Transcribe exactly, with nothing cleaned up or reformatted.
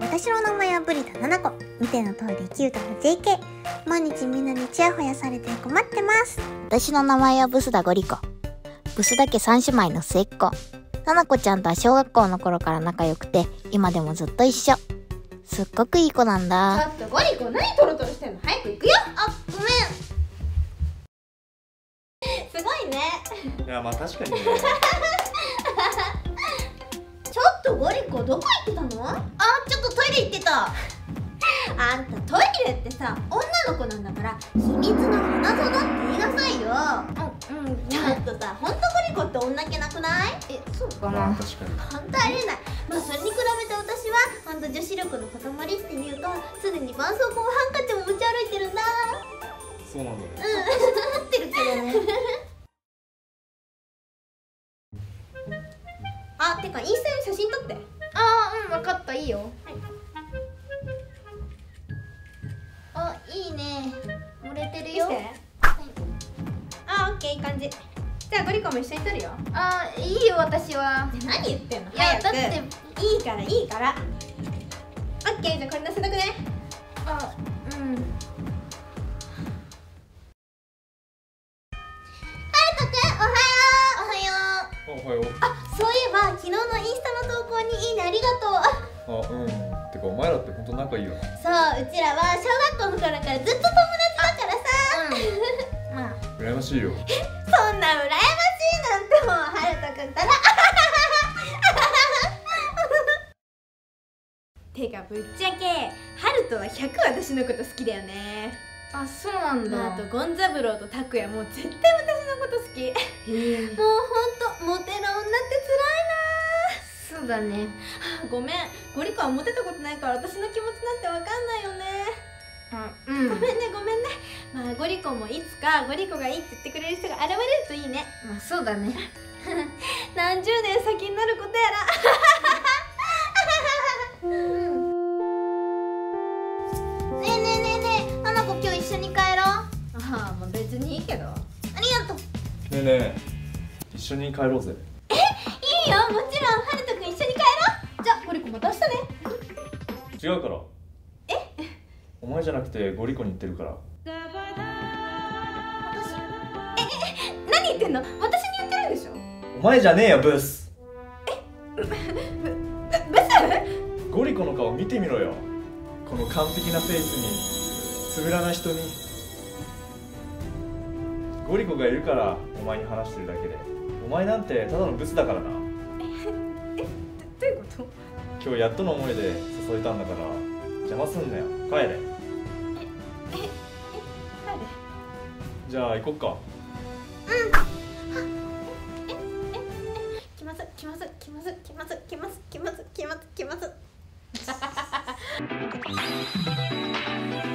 私の名前はブリタナナコ。見ての通りキュートな ジェーケー。 毎日みんなにチヤホヤされて困ってます。 私の名前はブスダゴリコ。ブスだけ三姉妹の末っ子。ナナコちゃんとは小学校の頃から仲良くて、今でもずっと一緒。すっごくいい子なんだ。 ちょっとゴリコ、何トロトロしてんの。早く行くよ。 あ、ごめん。 すごいね。 いや、まあ確かにね。 ちょっとゴリコ、どこ行ってたの？ あ、ちょっとトイレ行ってた。 あんたトイレってさ、女の子なんだから秘密の花園って言いなさいよ。 うん、うん、 ちょっとさ、ほんとゴリコって女気なくない？ え、そうかまあな。 確かに。 ほんとありえない。まあそれに比べて私はほんと女子力の塊っていうと、すでに絆創膏もハンカチも持ち歩いてるんだ。 そうなんだね。 うん、持ってるけどね。あ、てかインスタに写真撮って。 あー、うん、分かった、いいよ。 はい。 あ、いいね。漏れてる見よ。 して。あ、オッケー、いい感じ。じゃあゴリコも一緒に撮るよ。 あー、いいよ、私は。 ね、何言ってんの。 いや、 早く。 だって。 いいからいいから。オッケー、じゃあこれ載せとくね。 あ、うん。 はるとくん、おはよう。おはよう。 あ、おはよう。 あ、そういえば昨日のインスタの投稿にいいねありがとう。 あ、うん。てかお前らって本当仲いいよな。 そう、うちらは小学校の頃からずっと友達だからさ。 うん。まあ。 羨ましいよ。 そんな羨ましいなんてもうはるとくんたら。てかぶっちゃけハルトはひゃく私のこと好きだよね。 あ、そうなんだ。 あとゴンザブロウとタクヤもう絶対私のこと好き。 へえ。 もうほんとモテる女ってそうだね。 辛いな。ごめん、ゴリコはモテたことないから私の気持ちなんてわかんないよね。 あ、うん。 ごめんねごめんね。まあゴリコもいつかゴリコがいいって言ってくれる人が現れるといいね。 まあ、そうだね。 何十年先になることやら。 うん。 ねえねえねえねえ、ナナコ今日一緒に帰ろう。ああ、もう別にいいけど。ありがとう。 ねえねえ、一緒に帰ろうぜ。 いいよ、もちろん。ハルトくん一緒に帰ろう。じゃあゴリコまた明日ね。 違うから。 え？ お前じゃなくてゴリコに言ってるから。 私？ええ、何言ってんの？私に言ってるんでしょ。 お前じゃねえよ、ブス。 ブス？ ゴリコの顔見てみろよ。この完璧なフェイスにつぶらな瞳。ゴリコがいるからお前に話してるだけで、お前なんてただのブスだからな。 え、どういうこと？ 今日やっとの思いで誘えたんだから邪魔すんなよ。帰れ。 え、え、え、帰れ。 じゃあ行こっか。 気まず気まず気まず気まず気まず気まず気まず気まず